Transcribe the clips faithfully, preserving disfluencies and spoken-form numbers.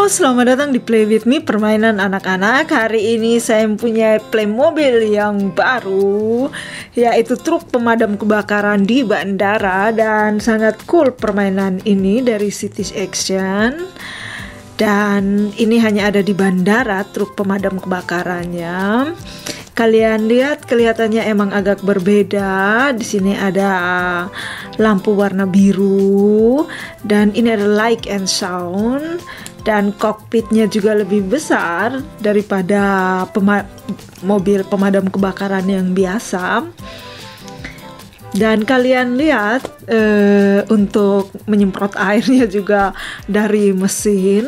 Halo, selamat datang di Play With Me, permainan anak-anak. Hari ini saya mempunyai Playmobil yang baru, yaitu truk pemadam kebakaran di bandara. Dan sangat cool permainan ini dari City Action. Dan ini hanya ada di bandara, truk pemadam kebakarannya. Kalian lihat, kelihatannya emang agak berbeda. Di sini ada lampu warna biru, dan ini ada light and sound. Dan kokpitnya juga lebih besar daripada pema mobil pemadam kebakaran yang biasa. Dan kalian lihat eh, untuk menyemprot airnya juga dari mesin.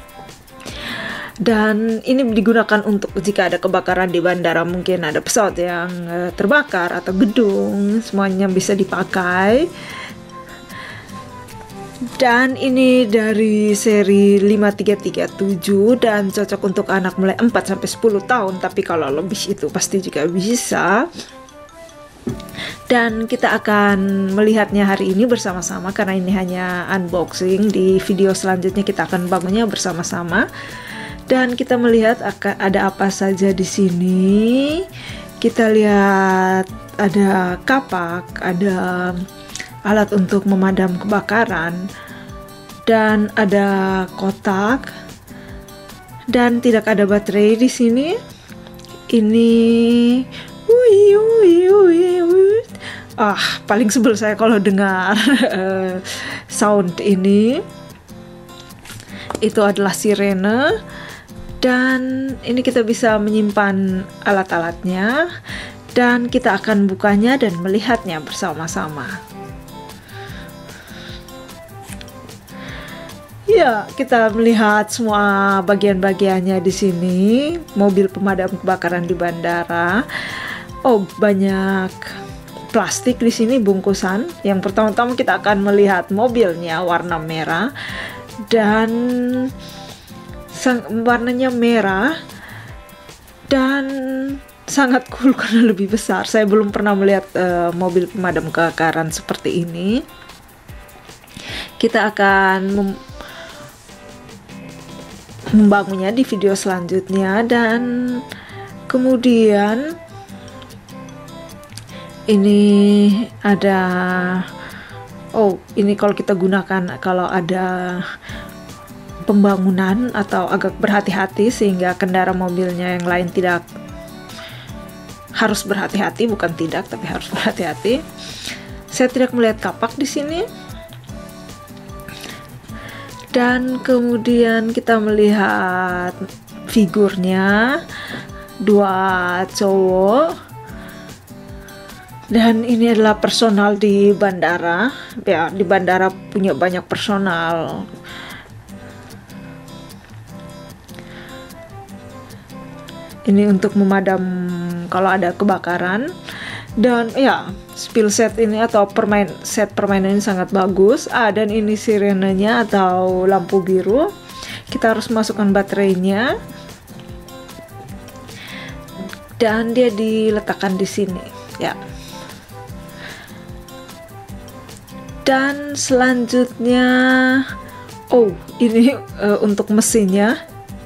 Dan ini digunakan untuk jika ada kebakaran di bandara, mungkin ada pesawat yang eh, terbakar atau gedung, semuanya bisa dipakai. Dan ini dari seri lima tiga tiga tujuh dan cocok untuk anak mulai empat sampai sepuluh tahun, tapi kalau lebih itu pasti juga bisa. Dan kita akan melihatnya hari ini bersama-sama karena ini hanya unboxing. Di video selanjutnya kita akan bangunnya bersama-sama. Dan kita melihat akan ada apa saja di sini. Kita lihat ada kapak, ada alat untuk memadam kebakaran, dan ada kotak, dan tidak ada baterai di sini. Ini ui, ui, ui, ui. Ah, paling sebel saya kalau dengar sound ini. Itu adalah sirene. Dan ini kita bisa menyimpan alat-alatnya, dan kita akan bukanya dan melihatnya bersama-sama. Ya, kita melihat semua bagian-bagiannya di sini. Mobil pemadam kebakaran di bandara. Oh, banyak plastik di sini bungkusan. Yang pertama-tama kita akan melihat mobilnya warna merah, dan sang, warnanya merah dan sangat cool karena lebih besar. Saya belum pernah melihat uh, mobil pemadam kebakaran seperti ini. Kita akan mem membangunnya di video selanjutnya. Dan kemudian ini ada, oh ini kalau kita gunakan kalau ada pembangunan atau agak berhati-hati sehingga kendaraan mobilnya yang lain tidak harus berhati-hati, bukan tidak tapi harus berhati-hati. Saya tidak melihat kapak di sini. Dan kemudian kita melihat figurnya, dua cowok. Dan ini adalah personal di bandara. Ya, di bandara punya banyak personal. Ini untuk memadam kalau ada kebakaran. Dan ya, spill set ini atau permain set permainan ini sangat bagus. Ah, dan ini sirenenya atau lampu biru. Kita harus masukkan baterainya, dan dia diletakkan di sini, ya. Dan selanjutnya, oh ini uh, untuk mesinnya.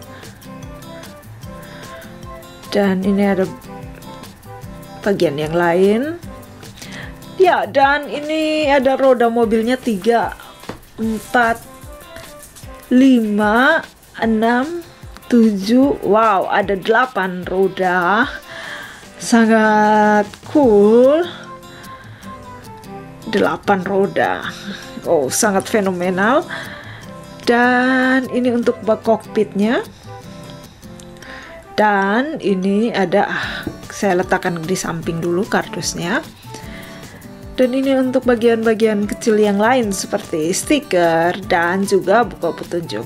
Dan ini ada bagian yang lain, ya. Dan ini ada roda mobilnya tiga, empat, lima, enam, tujuh. Wow, ada delapan roda. Sangat cool. Delapan roda. Oh, sangat fenomenal. Dan ini untuk bak kokpitnya. Dan ini ada, saya letakkan di samping dulu kardusnya. Dan ini untuk bagian-bagian kecil yang lain seperti stiker dan juga buku petunjuk.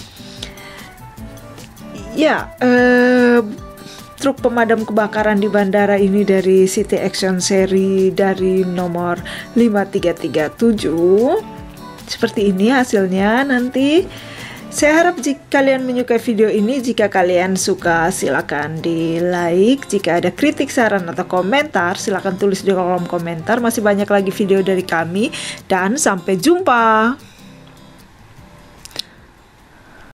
Ya, eh, truk pemadam kebakaran di bandara ini dari City Action seri dari nomor lima tiga tiga tujuh. Seperti ini hasilnya nanti. Saya harap jika kalian menyukai video ini, jika kalian suka silakan di like. Jika ada kritik, saran, atau komentar silakan tulis di kolom komentar. Masih banyak lagi video dari kami, dan sampai jumpa.